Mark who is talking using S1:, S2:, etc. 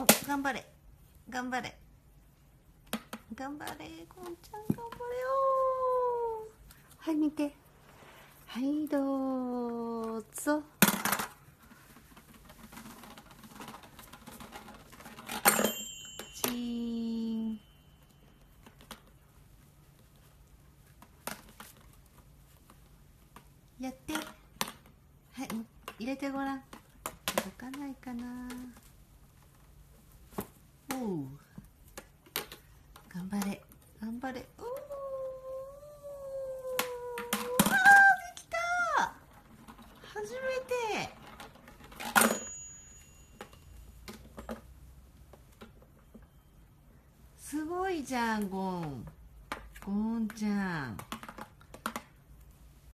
S1: お、頑張れ頑張れ頑張れ、ゴンちゃん頑張れよ。はい、見て。はい、どうぞ。チーン。やって。はい、入れてごらん。届かないかな。おう、頑張れ頑張れ。できた。初めて。すごいじゃん、ゴンちゃん。